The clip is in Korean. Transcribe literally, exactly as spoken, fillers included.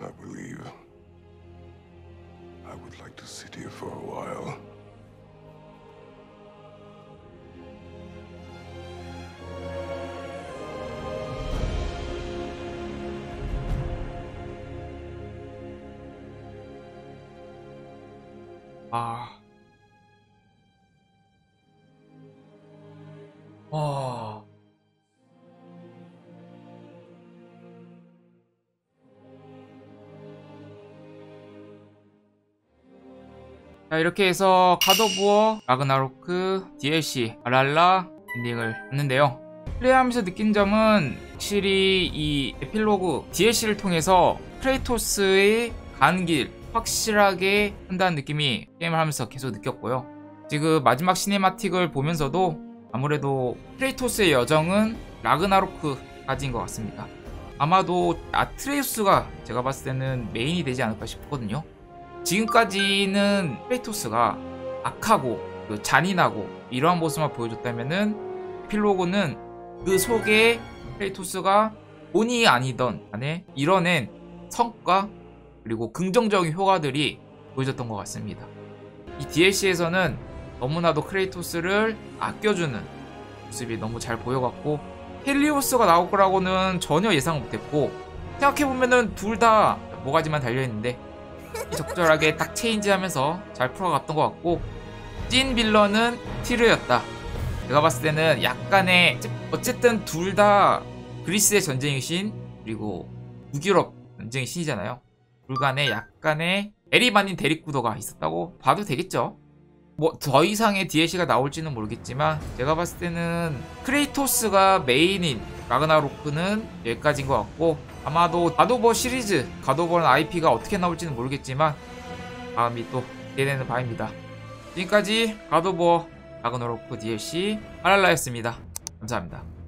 I believe I would like to sit here for a while. 아, 와, 자, 이렇게 해서 갓 오브 워 라그나로크 디엘씨 발랄라 엔딩을 했는데요. 플레이하면서 느낀 점은 확실히 이 에필로그 디엘씨를 통해서 크레이토스의 가는 길 확실하게 한다는 느낌이 게임을 하면서 계속 느꼈고요. 지금 마지막 시네마틱을 보면서도 아무래도 크레이토스의 여정은 라그나로크까지인 것 같습니다. 아마도 아트레우스가 제가 봤을 때는 메인이 되지 않을까 싶거든요. 지금까지는 크레이토스가 악하고 잔인하고 이러한 모습만 보여줬다면은 에필로그는 그 속에 크레이토스가 본이 아니던 안에 이뤄낸 성과 그리고 긍정적인 효과들이 보여졌던 것 같습니다. 이 디엘씨에서는 너무나도 크레이토스를 아껴주는 모습이 너무 잘 보여갔고 헬리오스가 나올 거라고는 전혀 예상 못했고 생각해보면은 둘 다 모가지만 달려있는데 적절하게 딱 체인지하면서 잘 풀어갔던 것 같고 찐 빌런은 티르였다. 제가 봤을 때는 약간의 어쨌든 둘 다 그리스의 전쟁의 신 그리고 북유럽 전쟁의 신이잖아요. 불간에 약간의 에리반인 대립구도가 있었다고 봐도 되겠죠. 뭐 더 이상의 디엘씨가 나올지는 모르겠지만 제가 봤을 때는 크레이토스가 메인인 라그나로크는 여기까지인 것 같고 아마도 갓 오브 워 시리즈 갓 오브 워는 아이피가 어떻게 나올지는 모르겠지만 다음이 또 기대되는 바입니다. 지금까지 갓 오브 워 라그나로크 디엘씨 발랄라였습니다. 감사합니다.